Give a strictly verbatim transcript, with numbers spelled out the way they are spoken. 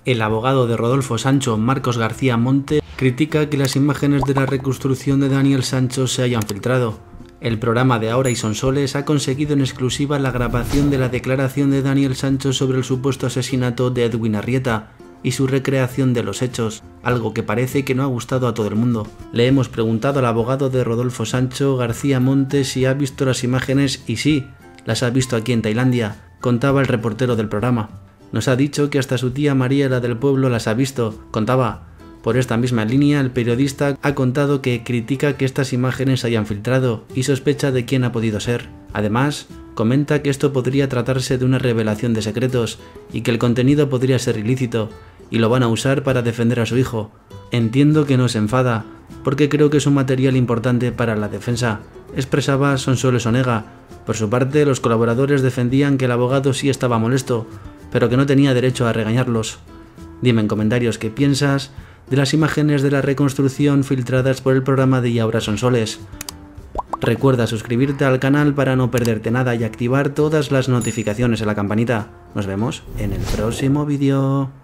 El abogado de Rodolfo Sancho, Marcos García Monte, critica que las imágenes de la reconstrucción de Daniel Sancho se hayan filtrado. El programa de Ahora y Sonsoles ha conseguido en exclusiva la grabación de la declaración de Daniel Sancho sobre el supuesto asesinato de Edwin Arrieta y su recreación de los hechos, algo que parece que no ha gustado a todo el mundo. Le hemos preguntado al abogado de Rodolfo Sancho, García Monte, si ha visto las imágenes y sí, las ha visto aquí en Tailandia, contaba el reportero del programa. Nos ha dicho que hasta su tía María, la del pueblo, las ha visto, contaba. Por esta misma línea, el periodista ha contado que critica que estas imágenes se hayan filtrado y sospecha de quién ha podido ser. Además, comenta que esto podría tratarse de una revelación de secretos y que el contenido podría ser ilícito y lo van a usar para defender a su hijo. Entiendo que no se enfada, porque creo que es un material importante para la defensa, expresaba Sonsoles Onega. Por su parte, los colaboradores defendían que el abogado sí estaba molesto, pero que no tenía derecho a regañarlos. Dime en comentarios qué piensas de las imágenes de la reconstrucción filtradas por el programa de Y Ahora Sonsoles. Recuerda suscribirte al canal para no perderte nada y activar todas las notificaciones en la campanita. Nos vemos en el próximo vídeo.